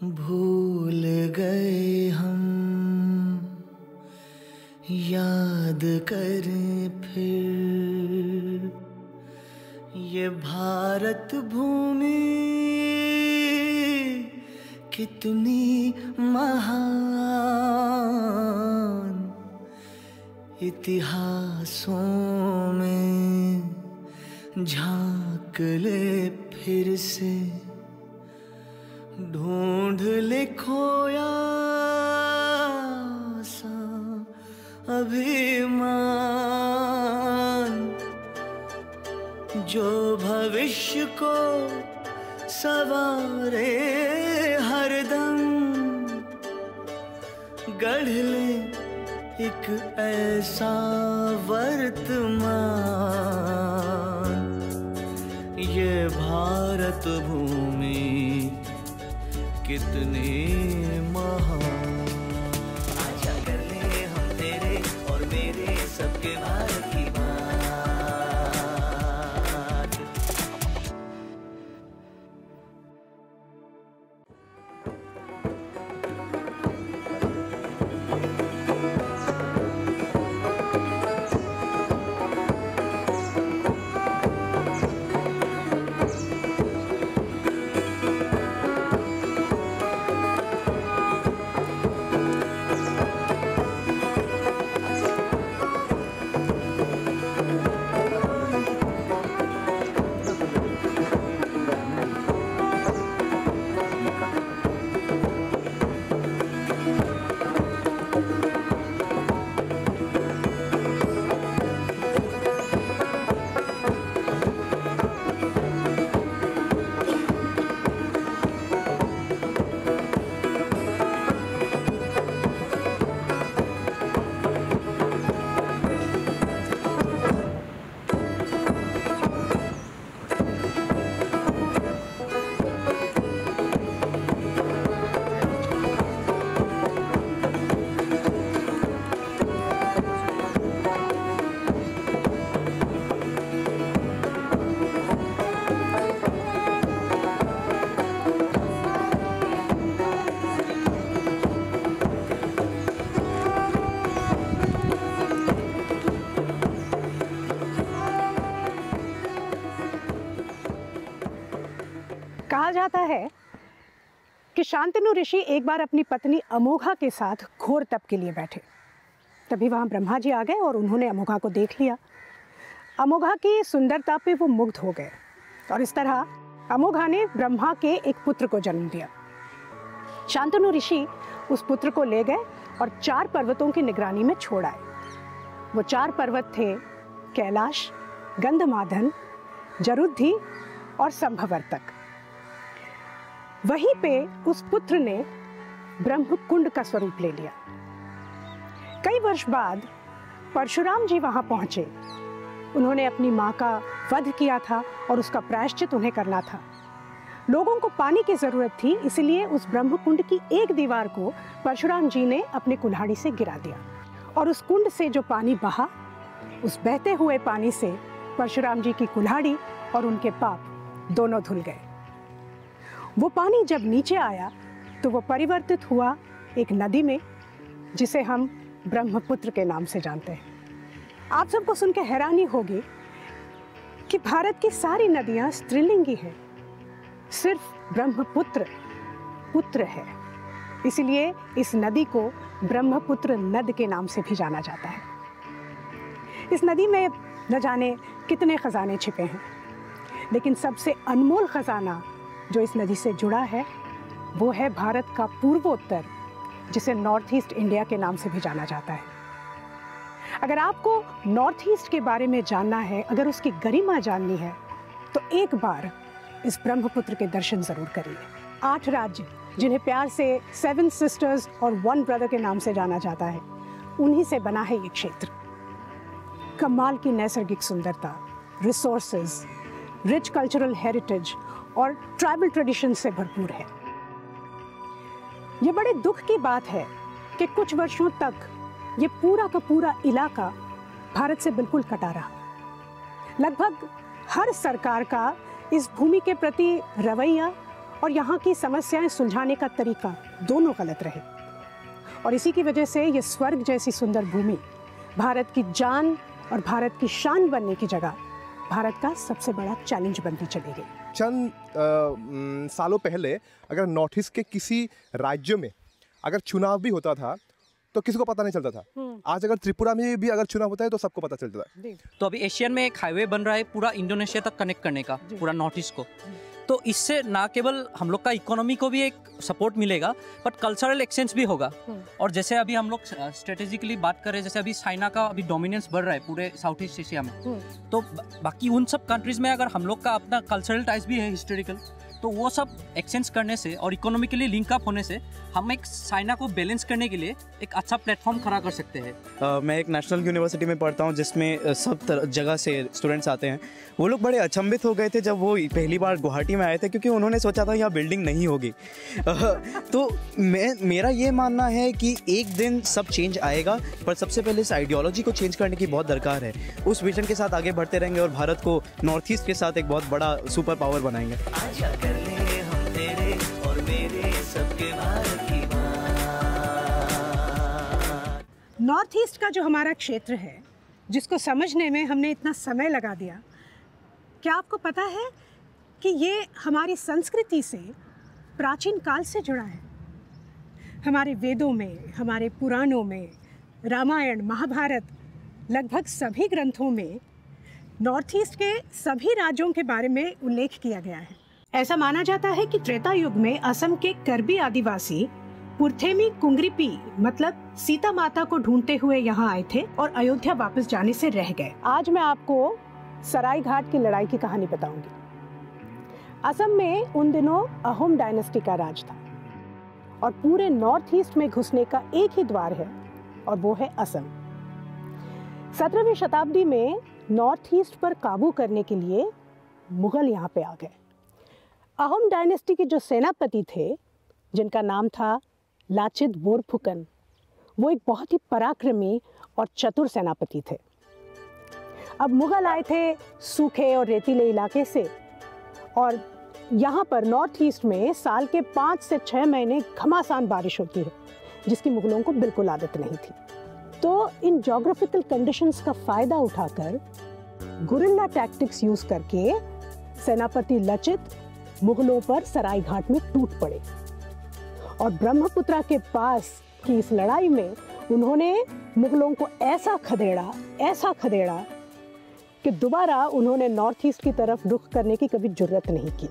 भूल गए हम याद करें फिर ये भारत भूमि कितनी महान, इतिहासों में झांक ले फिर से, ढूंढ ले खोया सा अभिमान, जो भविष्य को सवारे हरदम, गढ़ ले एक ऐसा वर्तमान। ये भारत भूमि कितनी महान। आजा कर ले हम तेरे और मेरे सबके भारत की बात। कहा जाता है कि शांतनु ऋषि एक बार अपनी पत्नी अमोघा के साथ घोर तप के लिए बैठे। तभी वहाँ ब्रह्मा जी आ गए और उन्होंने अमोघा को देख लिया। अमोघा की सुंदरता पे वो मुग्ध हो गए और इस तरह अमोघा ने ब्रह्मा के एक पुत्र को जन्म दिया। शांतनु ऋषि उस पुत्र को ले गए और 4 पर्वतों की निगरानी में छोड़ आए। वो 4 पर्वत थे कैलाश, गंधमादन, जरुद्धि और संभवर्तक। वहीं पे उस पुत्र ने ब्रह्म कुंड का स्वरूप ले लिया। कई वर्ष बाद परशुराम जी वहां पहुंचे। उन्होंने अपनी मां का वध किया था और उसका प्रायश्चित उन्हें करना था। लोगों को पानी की जरूरत थी, इसलिए उस ब्रह्म कुंड की एक दीवार को परशुराम जी ने अपनी कुल्हाड़ी से गिरा दिया और उस कुंड से जो पानी बहा, उस बहते हुए पानी से परशुराम जी की कुल्हाड़ी और उनके पाप दोनों धुल गए। वो पानी जब नीचे आया तो वो परिवर्तित हुआ एक नदी में, जिसे हम ब्रह्मपुत्र के नाम से जानते हैं। आप सबको सुन के हैरानी होगी कि भारत की सारी नदियां स्त्रीलिंगी हैं, सिर्फ ब्रह्मपुत्र पुत्र है। इसलिए इस नदी को ब्रह्मपुत्र नद के नाम से भी जाना जाता है। इस नदी में न जाने कितने खजाने छिपे हैं, लेकिन सबसे अनमोल खजाना जो इस नदी से जुड़ा है वो है भारत का पूर्वोत्तर, जिसे नॉर्थ ईस्ट इंडिया के नाम से भी जाना जाता है। अगर आपको नॉर्थ ईस्ट के बारे में जानना है, अगर उसकी गरिमा जाननी है, तो एक बार इस ब्रह्मपुत्र के दर्शन जरूर करिए। 8 राज्य जिन्हें प्यार से 7 सिस्टर्स और 1 ब्रदर के नाम से जाना जाता है, उन्हीं से बना है ये क्षेत्र। कमाल की नैसर्गिक सुंदरता, रिसोर्सेज, रिच कल्चरल हेरिटेज और ट्राइबल ट्रेडिशन से भरपूर है। ये बड़े दुख की बात है कि कुछ वर्षों तक ये पूरा का पूरा इलाका भारत से बिल्कुल कटा रहा। लगभग हर सरकार का इस भूमि के प्रति रवैया और यहाँ की समस्याएं सुलझाने का तरीका दोनों गलत रहे। और इसी की वजह से ये स्वर्ग जैसी सुंदर भूमि भारत की जान और भारत की शान बनने की जगह भारत का सबसे बड़ा चैलेंज बनती चली गई। चंद सालों पहले अगर नॉर्थ ईस्ट के किसी राज्य में अगर चुनाव भी होता था तो किसी को पता नहीं चलता था। आज अगर त्रिपुरा में भी अगर चुनाव होता है तो सबको पता चलता है। तो अभी एशियन में एक हाईवे बन रहा है पूरा इंडोनेशिया तक कनेक्ट करने का, पूरा नॉर्थ ईस्ट को। तो इससे ना केवल हम लोग का इकोनॉमी को भी एक सपोर्ट मिलेगा बट कल्चरल एक्सचेंज भी होगा। और जैसे अभी हम लोग स्ट्रेटेजिकली बात कर रहे हैं, जैसे अभी चाइना का अभी डोमिनेंस बढ़ रहा है पूरे साउथ ईस्ट एशिया में, तो बाकी उन सब कंट्रीज में अगर हम लोग का अपना कल्चरल टाइज भी है हिस्टोरिकल, तो वो सब एक्सचेंज करने से और इकोनॉमिकली लिंक अप होने से हम एक चाइना को बैलेंस करने के लिए एक अच्छा प्लेटफॉर्म खड़ा कर सकते हैं। मैं एक नेशनल यूनिवर्सिटी में पढ़ता हूँ जिसमें सब जगह से स्टूडेंट्स आते हैं। वो लोग बड़े अचंभित हो गए थे जब वो पहली बार गुवाहाटी में आए थे, क्योंकि उन्होंने सोचा था यहाँ बिल्डिंग नहीं होगी। तो मेरा ये मानना है कि एक दिन सब चेंज आएगा, पर सबसे पहले इस आइडियोलॉजी को चेंज करने की बहुत दरकार है। उस विजन के साथ आगे बढ़ते रहेंगे और भारत को नॉर्थ ईस्ट के साथ एक बहुत बड़ा सुपर पावर बनाएंगे। नॉर्थ ईस्ट का जो हमारा क्षेत्र है, जिसको समझने में हमने इतना समय लगा दिया, क्या आपको पता है कि ये हमारी संस्कृति से प्राचीन काल से जुड़ा है। हमारे वेदों में, हमारे पुराणों में, रामायण, महाभारत, लगभग सभी ग्रंथों में नॉर्थ ईस्ट के सभी राज्यों के बारे में उल्लेख किया गया है। ऐसा माना जाता है कि त्रेता युग में असम के कर्बी आदिवासी पुरथेमी कुंग्रिपी मतलब सीता माता को ढूंढते हुए यहाँ आए थे और अयोध्या वापस जाने से रह गए। आज मैं आपको सराय घाट की लड़ाई की कहानी बताऊंगी। असम में उन दिनों अहोम डायनेस्टी का राज था और पूरे नॉर्थ ईस्ट में घुसने का एक ही द्वार है और वो है असम। 17वीं शताब्दी में नॉर्थ ईस्ट पर काबू करने के लिए मुगल यहाँ पे आ गए। अहोम डायनेस्टी के जो सेनापति थे, जिनका नाम था लाचित बोरफुकन, वो एक बहुत ही पराक्रमी और चतुर सेनापति थे। अब मुगल आए थे सूखे और रेतीले इलाके से और यहाँ पर नॉर्थ ईस्ट में साल के 5 से 6 महीने घमासान बारिश होती है, जिसकी मुगलों को बिल्कुल आदत नहीं थी। तो इन ज्योग्राफिकल कंडीशंस का फायदा उठाकर गुरिल्ला टैक्टिक्स यूज करके सेनापति लचित मुगलों पर सराय घाट में टूट पड़े और ब्रह्मपुत्रा के पास की इस लड़ाई में उन्होंने मुगलों को ऐसा खदेड़ा कि दोबारा उन्होंने नॉर्थ ईस्ट की तरफ रुख करने की कभी जुर्रत नहीं की।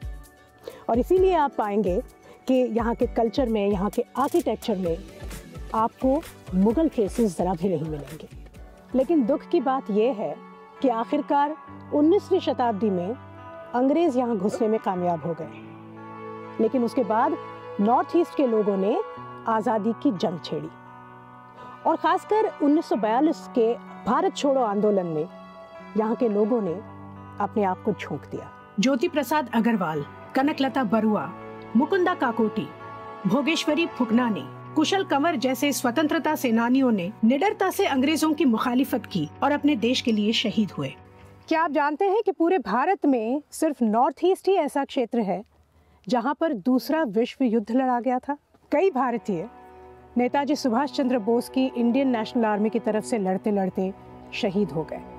और इसीलिए आप पाएंगे कि यहाँ के कल्चर में, यहाँ के आर्किटेक्चर में आपको मुगल ट्रेसेस जरा भी नहीं मिलेंगे। लेकिन दुख की बात यह है कि आखिरकार 19वीं शताब्दी में अंग्रेज यहाँ घुसने में कामयाब हो गए, लेकिन उसके बाद नॉर्थ ईस्ट के लोगों ने आज़ादी की जंग छेड़ी और खासकर 1942 के भारत छोड़ो आंदोलन में यहाँ के लोगों ने अपने आप को झोंक दिया। ज्योति प्रसाद अग्रवाल, कनकलता बरुआ, मुकुंदा काकोटी, भोगेश्वरी फुकनानी, कुशल कंवर जैसे स्वतंत्रता सेनानियों ने निडरता से अंग्रेजों की मुखालिफत की और अपने देश के लिए शहीद हुए। क्या आप जानते हैं कि पूरे भारत में सिर्फ नॉर्थ ईस्ट ही ऐसा क्षेत्र है जहां पर दूसरा विश्व युद्ध लड़ा गया था? कई भारतीय नेताजी सुभाष चंद्र बोस की इंडियन नेशनल आर्मी की तरफ से लड़ते लड़ते शहीद हो गए।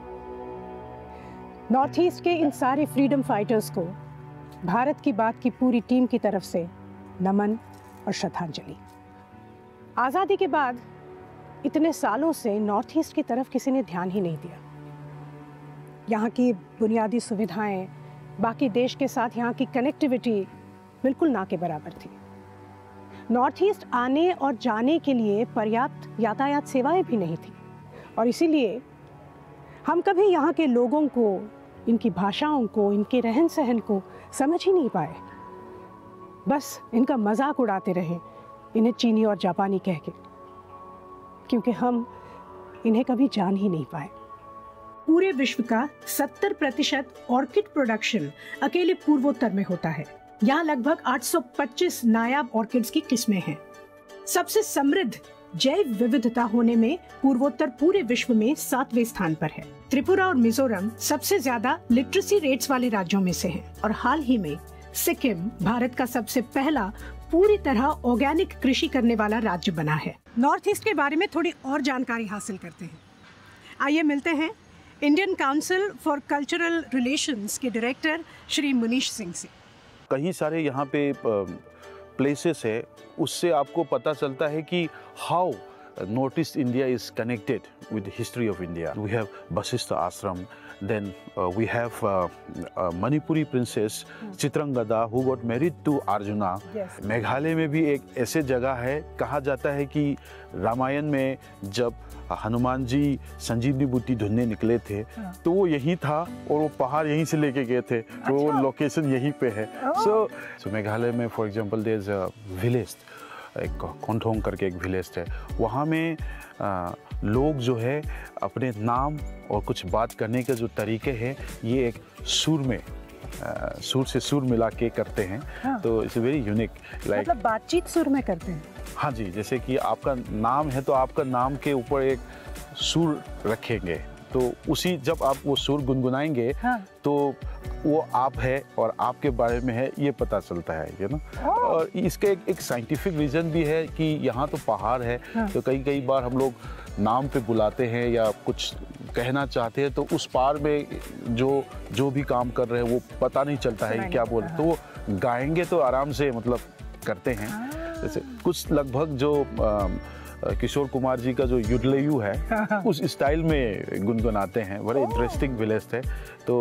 नॉर्थ ईस्ट के इन सारे फ्रीडम फाइटर्स को भारत की बात की पूरी टीम की तरफ से नमन और श्रद्धांजलि। आज़ादी के बाद इतने सालों से नॉर्थ ईस्ट की तरफ किसी ने ध्यान ही नहीं दिया। यहाँ की बुनियादी सुविधाएं बाकी देश के साथ यहाँ की कनेक्टिविटी बिल्कुल ना के बराबर थी। नॉर्थ ईस्ट आने और जाने के लिए पर्याप्त यातायात सेवाएं भी नहीं थी और इसीलिए हम कभी यहाँ के लोगों को, इनकी भाषाओं को, इनके रहन सहन को समझ ही नहीं पाए। बस इनका मजाक उड़ाते रहे, इन्हें चीनी और जापानी कह के, क्योंकि हम इन्हें कभी जान ही नहीं पाए। पूरे विश्व का 70% ऑर्किड प्रोडक्शन अकेले पूर्वोत्तर में होता है। यहाँ लगभग 825 नायाब ऑर्किड्स की किस्में हैं। सबसे समृद्ध जैव विविधता होने में पूर्वोत्तर पूरे विश्व में 7वें स्थान पर है। त्रिपुरा और मिजोरम सबसे ज्यादा लिटरेसी रेट्स वाले राज्यों में से हैं और हाल ही में सिक्किम भारत का सबसे पहला पूरी तरह ऑर्गेनिक कृषि करने वाला राज्य बना है। नॉर्थ ईस्ट के बारे में थोड़ी और जानकारी हासिल करते हैं। आइए मिलते हैं Indian Council for Cultural Relations के डायरेक्टर श्री मनीष सिंह से। कई सारे यहाँ पे प्लेसेस है, उससे आपको पता चलता है कि how North East India is connected with the history of India. We have Vasishtha Ashram, then we have Manipuri princess Chitrangada who got married to Arjuna. Yes. Meghalaya में भी एक ऐसे जगह है, कहा जाता है कि रामायण में जब हनुमान जी संजीवनी बूटी ढूंढने निकले थे तो वो यहीं था और वो पहाड़ यहीं से लेके गए थे, तो वो लोकेशन यहीं पे है। So मेघालय में for example there is a village, एक कोंथोंग करके एक विलेज है, वहाँ में लोग जो है अपने नाम और कुछ बात करने के जो तरीके हैं ये एक सुर में सुर से सुर मिला के करते हैं। हाँ। तो इट्स वेरी यूनिक, लाइक मतलब बातचीत सुर में करते हैं। हाँ जी, जैसे कि आपका नाम है तो आपका नाम के ऊपर एक सुर रखेंगे, तो उसी जब आप वो सुर गुनगुनाएंगे हाँ। तो वो आप है और आपके बारे में है ये पता चलता है, यू नो। और इसका एक साइंटिफिक रीजन भी है कि यहाँ तो पहाड़ है हाँ। तो कई बार हम लोग नाम पे बुलाते हैं या कुछ कहना चाहते हैं तो उस पार में जो भी काम कर रहे हैं वो पता नहीं चलता है क्या बोल, तो वो गाएंगे तो आराम से मतलब करते हैं। जैसे कुछ लगभग जो किशोर कुमार जी का जो युडलेयू है उस स्टाइल में गुनगुनाते हैं, बड़े इंटरेस्टिंग विलेज थे। तो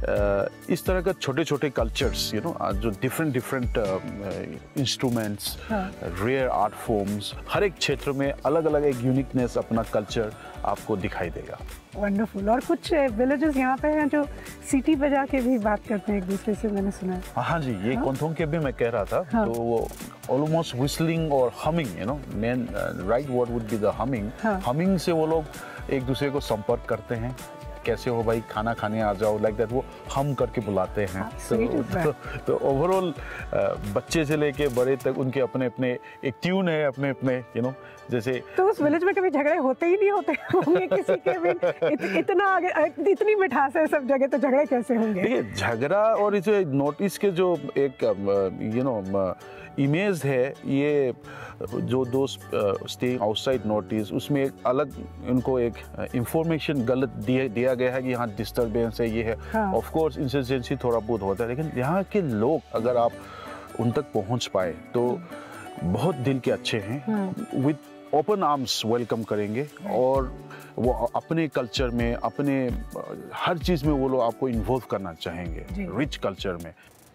इस तरह का छोटे छोटे कल्चर्स, यू नो, जो different instruments, rare art forms, हर एक क्षेत्र में अलग अलग एक यूनिकनेस अपना कल्चर आपको दिखाई देगा। वंडरफुल। और कुछ विलेजेस यहाँ पे हैं जो सीटी बजा के भी बात करते हैं एक दूसरे से, मैंने सुना है। हाँ जी, ये कोंथोंग के भी मैं कह रहा था। हाँ। तो वो ऑलमोस्ट व्हिस्टलिंग और humming, you know, main right word would be the humming. Humming से वो लोग एक दूसरे को संपर्क करते हैं, कैसे हो भाई, खाना खाने आ जाओ, लाइक दैट, वो हम करके बुलाते हैं। तो ओवरऑल बच्चे से लेके बड़े तक उनके अपने अपने एक ट्यून है, अपने अपने, यू नो, जैसे। तो उस विलेज में कभी झगड़े होते ही नहीं होते होंगे किसी के भी? इतना आगे, इतनी मिठास है सब जगह, तो झगड़े कैसे होंगे? देखिए, झगड़ा और इसे नॉर्थ ईस्ट के जो एक यू नो इमेज है, ये जो दोस्त स्टेइंग आउटसाइड नॉर्थ ईस्ट, उसमें एक अलग उनको एक इंफॉर्मेशन गलत दिया गया है कि यहाँ डिस्टर्बेंस है, ये है। ऑफ कोर्स इंसर्जेंसी थोड़ा बहुत होता है, लेकिन यहाँ के लोग अगर आप उन तक पहुँच पाए तो बहुत दिल के अच्छे हैं, विद ओपन आर्म्स वेलकम करेंगे और वो अपने कल्चर में, अपने हर चीज़ में वो लोग आपको इन्वॉल्व करना चाहेंगे, रिच कल्चर में।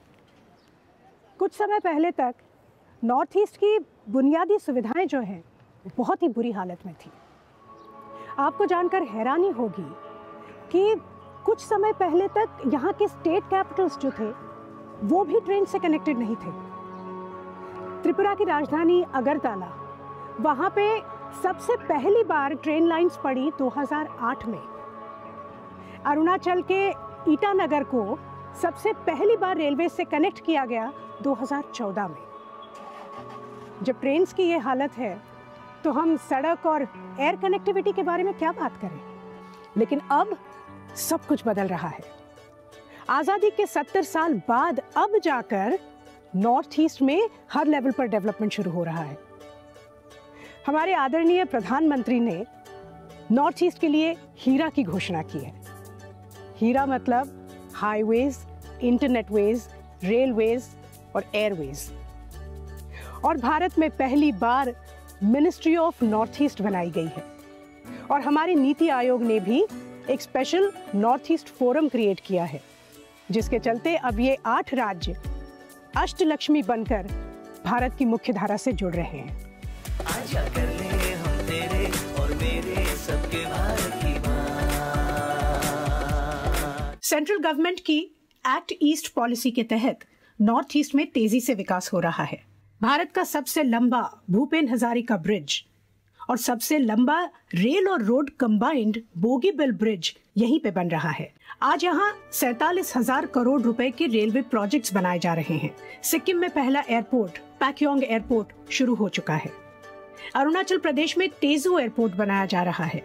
कुछ समय पहले तक नॉर्थ ईस्ट की बुनियादी सुविधाएं जो हैं बहुत ही बुरी हालत में थी। आपको जानकर हैरानी होगी कि कुछ समय पहले तक यहाँ के स्टेट कैपिटल्स जो थे वो भी ट्रेन से कनेक्टेड नहीं थे। त्रिपुरा की राजधानी अगरतला, वहाँ पे सबसे पहली बार ट्रेन लाइंस पड़ी 2008 में। अरुणाचल के ईटानगर को सबसे पहली बार रेलवे से कनेक्ट किया गया 2014 में। जब ट्रेन्स की ये हालत है तो हम सड़क और एयर कनेक्टिविटी के बारे में क्या बात करें। लेकिन अब सब कुछ बदल रहा है। आज़ादी के 70 साल बाद अब जाकर नॉर्थ ईस्ट में हर लेवल पर डेवलपमेंट शुरू हो रहा है। हमारे आदरणीय प्रधानमंत्री ने नॉर्थ ईस्ट के लिए हीरा की घोषणा की है। हीरा मतलब हाईवेज, इंटरनेटवेज, रेलवेज और एयरवेज। और भारत में पहली बार मिनिस्ट्री ऑफ नॉर्थ ईस्ट बनाई गई है। और हमारी नीति आयोग ने भी एक special North East forum create किया है, जिसके चलते अब ये 8 राज्य अष्टलक्ष्मी बनकर भारत की मुख्य धारा से जुड़ रहे हैं। आजा कर ले हम तेरे और मेरे सबके भारत की बात। सेंट्रल गवर्नमेंट की एक्ट ईस्ट पॉलिसी के तहत नॉर्थ ईस्ट में तेजी से विकास हो रहा है। भारत का सबसे लंबा भूपेन हजारिका ब्रिज और सबसे लंबा रेल और रोड कंबाइंड बोगीबिल ब्रिज यहीं पे बन रहा है। आज यहाँ 47,000 करोड़ रुपए के रेलवे प्रोजेक्ट्स बनाए जा रहे हैं। सिक्किम में पहला एयरपोर्ट पैक्योंग एयरपोर्ट शुरू हो चुका है। अरुणाचल प्रदेश में तेजू एयरपोर्ट बनाया जा रहा है।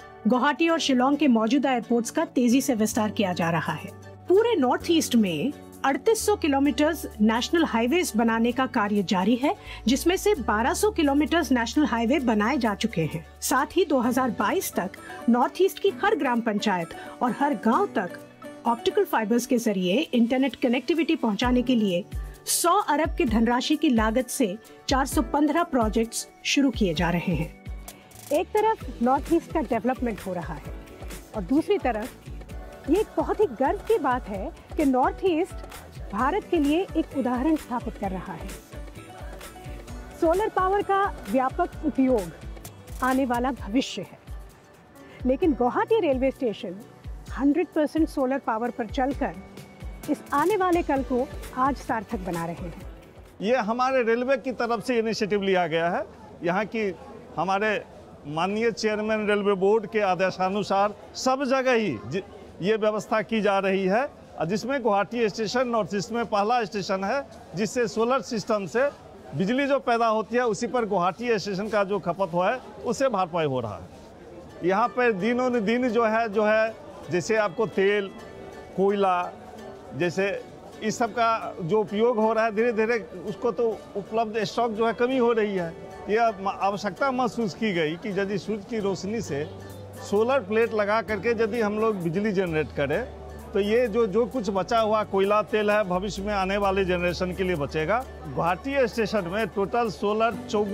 गुवाहाटी और शिलोंग के मौजूदा एयरपोर्ट्स का तेजी से विस्तार किया जा रहा है। पूरे नॉर्थ ईस्ट में 3800 किलोमीटर नेशनल हाईवेज बनाने का कार्य जारी है, जिसमें से 1200 किलोमीटर नेशनल हाईवे बनाए जा चुके हैं। साथ ही 2022 तक नॉर्थ ईस्ट की हर ग्राम पंचायत और हर गांव तक ऑप्टिकल फाइबर्स के जरिए इंटरनेट कनेक्टिविटी पहुंचाने के लिए 100 अरब की धनराशि की लागत से 415 प्रोजेक्ट्स शुरू किए जा रहे हैं। एक तरफ नॉर्थ ईस्ट का डेवलपमेंट हो रहा है और दूसरी तरफ ये एक बहुत ही गर्व की बात है कि नॉर्थ ईस्ट भारत के लिए एक उदाहरण स्थापित कर रहा है। सोलर पावर का व्यापक उपयोग आने वाला भविष्य है, लेकिन Guwahati railway station 100% solar power पर चलकर इस आने वाले कल को आज सार्थक बना रहे हैं। ये हमारे रेलवे की तरफ से इनिशिएटिव लिया गया है। यहाँ की हमारे माननीय चेयरमैन रेलवे बोर्ड के आदेशानुसार सब जगह ही ये व्यवस्था की जा रही है, जिसमें गुवाहाटी स्टेशन नॉर्थ ईस्ट में पहला स्टेशन है जिससे सोलर सिस्टम से बिजली जो पैदा होती है उसी पर गुवाहाटी स्टेशन का जो खपत हुआ है उससे भरपाई हो रहा है। यहाँ पर दिनों दिन जो है जैसे आपको तेल, कोयला जैसे इस सब का जो उपयोग हो रहा है, धीरे धीरे उसको तो उपलब्ध स्टॉक जो है कमी हो रही है। यह आवश्यकता महसूस की गई कि यदि सूर्य की रोशनी से सोलर प्लेट लगा करके यदि हम लोग बिजली जनरेट करें तो ये जो कुछ बचा हुआ कोयला तेल है भविष्य में आने वाले जनरेशन के लिए बचेगा। गुवाहाटी स्टेशन में टोटल सोलर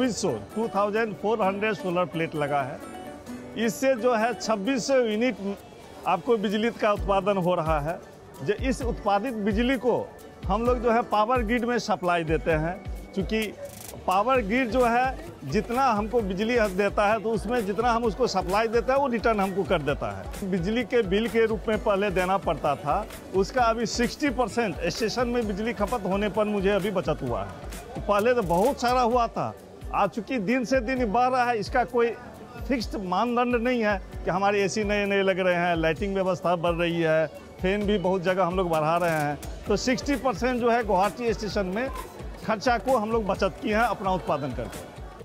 2400 सोलर प्लेट लगा है। इससे जो है 2600 यूनिट आपको बिजली का उत्पादन हो रहा है। जो इस उत्पादित बिजली को हम लोग जो है पावर ग्रिड में सप्लाई देते हैं, क्योंकि पावर ग्रिड जो है जितना हमको बिजली देता है तो उसमें जितना हम उसको सप्लाई देता है वो रिटर्न हमको कर देता है। बिजली के बिल के रूप में पहले देना पड़ता था, उसका अभी 60% स्टेशन में बिजली खपत होने पर मुझे अभी बचत हुआ है। पहले तो बहुत सारा हुआ था, आज चूँकि दिन से दिन बढ़ रहा है, इसका कोई फिक्स्ड मानदंड नहीं है कि हमारे एसी नए लग रहे हैं, लाइटिंग व्यवस्था बढ़ रही है, फैन भी बहुत जगह हम लोग बढ़ा रहे हैं। तो 60% जो है गुवाहाटी स्टेशन में खर्चा को हम लोग बचत किए हैं अपना उत्पादन करके।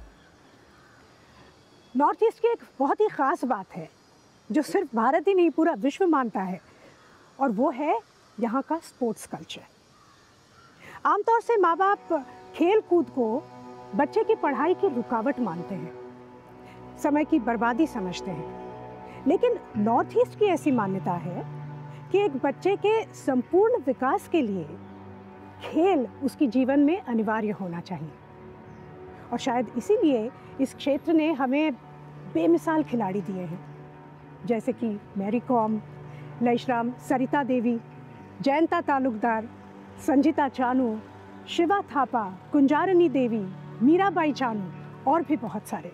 नॉर्थ ईस्ट की एक बहुत ही ख़ास बात है जो सिर्फ भारत ही नहीं पूरा विश्व मानता है, और वो है यहाँ का स्पोर्ट्स कल्चर। आमतौर से माँ बाप खेल कूद को बच्चे की पढ़ाई की रुकावट मानते हैं, समय की बर्बादी समझते हैं, लेकिन नॉर्थ ईस्ट की ऐसी मान्यता है कि एक बच्चे के संपूर्ण विकास के लिए खेल उसकी जीवन में अनिवार्य होना चाहिए। और शायद इसीलिए इस क्षेत्र ने हमें बेमिसाल खिलाड़ी दिए हैं, जैसे कि मैरी कॉम, लैशराम, सरिता देवी, जयंता तालुकदार, संजीता चानू, शिवा थापा, कुंजारनी देवी, मीराबाई चानू और भी बहुत सारे।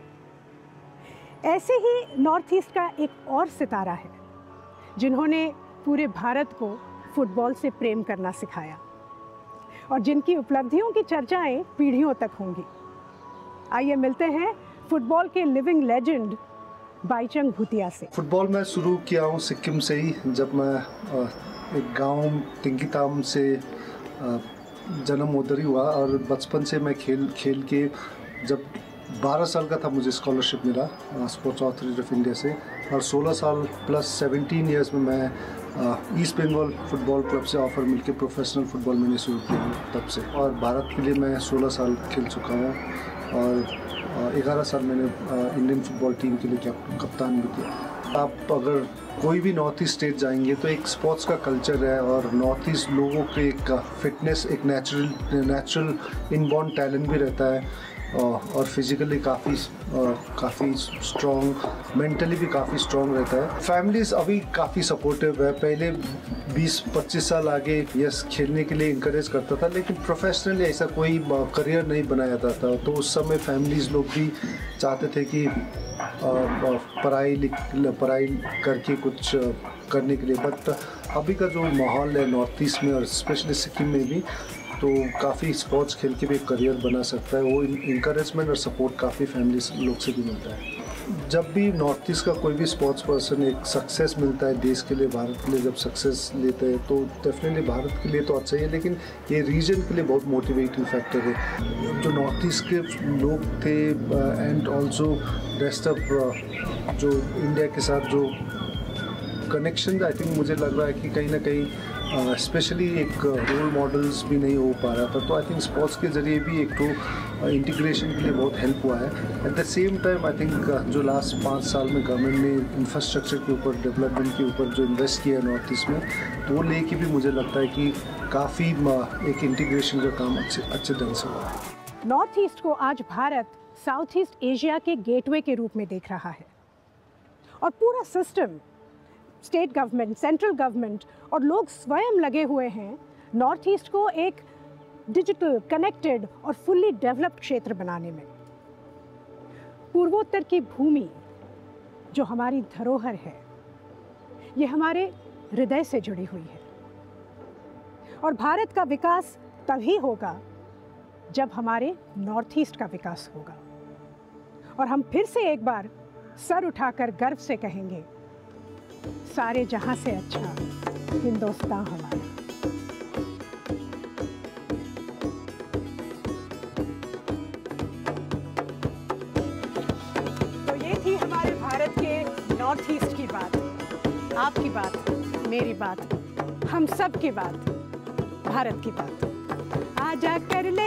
ऐसे ही नॉर्थ ईस्ट का एक और सितारा है जिन्होंने पूरे भारत को फुटबॉल से प्रेम करना सिखाया और जिनकी उपलब्धियों की चर्चाएं पीढ़ियों तक होंगी। आइए मिलते हैं फुटबॉल के लिविंग लेजेंड बाईचंग भूतिया से। फुटबॉल मैं शुरू किया हूँ सिक्किम से ही, जब मैं एक गांव टिंकीताम से जन्म उधर ही हुआ, और बचपन से मैं खेल के जब 12 साल का था मुझे स्कॉलरशिप मिला स्पोर्ट्स अथॉरिटी ऑफ इंडिया से, और 16 साल प्लस 17 ईयर्स में मैं ईस्ट बंगाल फुटबॉल क्लब से ऑफ़र मिलके प्रोफेशनल फुटबॉल मैंने शुरू किया तब से, और भारत के लिए मैं 16 साल खेल चुका हूँ, और 11 साल मैंने इंडियन फुटबॉल टीम के लिए कप्तान भी किया। आप अगर कोई भी नॉर्थ ईस्ट स्टेट जाएंगे तो एक स्पोर्ट्स का कल्चर है, और नॉर्थ ईस्ट लोगों के एक फिटनेस, एक नेचुरल इनबॉर्न टैलेंट भी रहता है, और फिज़िकली काफ़ी स्ट्रॉन्ग, मेंटली भी काफ़ी स्ट्रॉन्ग रहता है। फैमिलीज अभी काफ़ी सपोर्टिव है। पहले 20-25 साल आगे यस खेलने के लिए इंकरेज करता था, लेकिन प्रोफेशनली ऐसा कोई करियर नहीं बनाया जाता, तो उस समय फैमिलीज लोग भी चाहते थे कि पढ़ाई करके कुछ करने के लिए। बट अभी का जो माहौल है नॉर्थ ईस्ट में और स्पेशली सिक्किम में भी, तो काफ़ी स्पोर्ट्स खेल के भी एक करियर बना सकता है। वो इंकरेजमेंट और सपोर्ट काफ़ी फैमिली लोग से भी मिलता है। जब भी नॉर्थ ईस्ट का कोई भी स्पोर्ट्स पर्सन एक सक्सेस मिलता है देश के लिए, भारत के लिए जब सक्सेस लेते हैं, तो डेफिनेटली भारत के लिए तो अच्छा ही है, लेकिन ये रीजन के लिए बहुत मोटिवेटिंग फैक्टर है। जो नॉर्थ ईस्ट के लोग थे एंड ऑल्सो रेस्ट ऑफ जो इंडिया के साथ जो कनेक्शन, आई थिंक मुझे लग रहा है कि कहीं ना कहीं स्पेशली एक रोल मॉडल्स भी नहीं हो पा रहा था। तो आई थिंक स्पोर्ट्स के ज़रिए भी एक तो इंटीग्रेशन के लिए बहुत हेल्प हुआ है। At the same time I think जो लास्ट 5 साल में गवर्नमेंट ने इंफ्रास्ट्रक्चर के ऊपर, डेवलपमेंट के ऊपर जो इन्वेस्ट किया है नॉर्थ ईस्ट में, तो वो लेके भी मुझे लगता है कि काफ़ी एक इंटीग्रेशन का काम अच्छे ढंग से हुआ है। नॉर्थ ईस्ट को आज भारत साउथ ईस्ट एशिया के गेटवे के रूप में देख रहा है और पूरा system, state government, central government और लोग स्वयं लगे हुए हैं नॉर्थ ईस्ट को एक डिजिटल, कनेक्टेड और फुल्ली डेवलप्ड क्षेत्र बनाने में। पूर्वोत्तर की भूमि जो हमारी धरोहर है, ये हमारे हृदय से जुड़ी हुई है और भारत का विकास तभी होगा जब हमारे नॉर्थ ईस्ट का विकास होगा। और हम फिर से एक बार सर उठाकर गर्व से कहेंगे, सारे जहां से अच्छा हिंदुस्तान हमारा। तो ये थी हमारे भारत के नॉर्थ ईस्ट की बात, आपकी बात, मेरी बात, हम सब की बात, भारत की बात। आजा कर ले